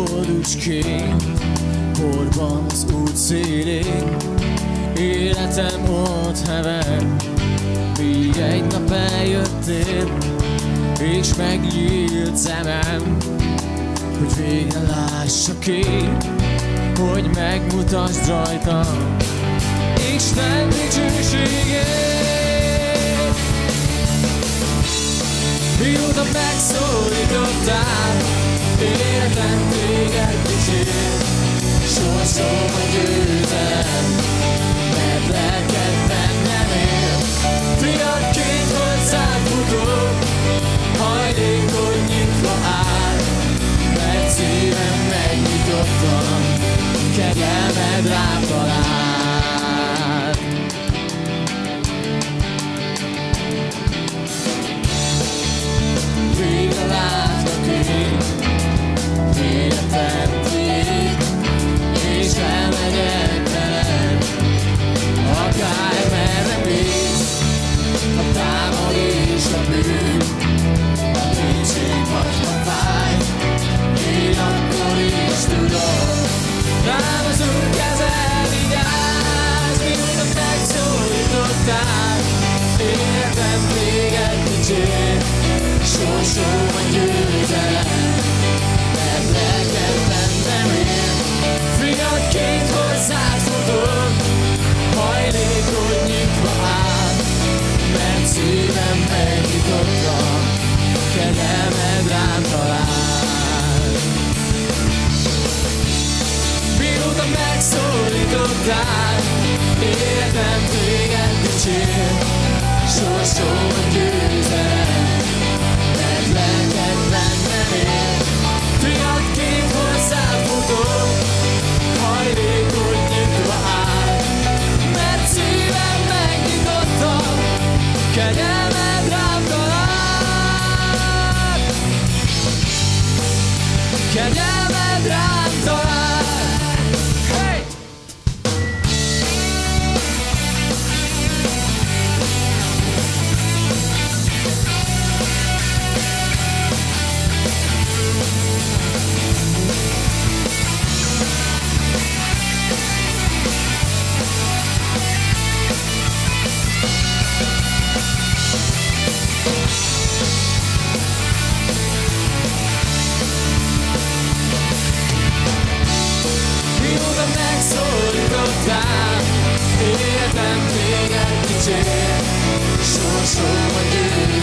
boldogként, porban az út szélén, életem ott hever, míg egy nap eljöttél, és megnyílt szemem, hogy végre lássak én, hogy megmutasd rajtam Isten dicsőségét. Mióta megszólítottál, életem téged dicsér, sorsom a győzelem, mert lelked bennem él. Fiatként hozzád futok, hajlékod nyitva áll, mert szívem megnyitottam, kegyelmed rám talál. Végre látlak én, életem tiéd, és elmegyek veled, akármerre mész. A támad és a bűn, a kétség vagy a fáj, én akkor is tudom, rám az Úr keze vigyáz. Mióta megszólítottál, életem téged dicsér, sorsom a győzelem, mert lelked bennem él. Fiatként hozzád futok, hajlékod nyitva áll, mert szívem megnyitottam, kegyelmed rám talál. Mióta megszólítottál, életem téged dicsér, sorsom a győzelem, mert lelked bennem él. Fiatként hozzád futok, hajlékod nyitva áll, mert szívem megnyitottam, kegyelmed rám talál. Kegyelmed rám talál. Hey! Mióta megszólítottál, életem téged dicsér, sorsom a győzelem,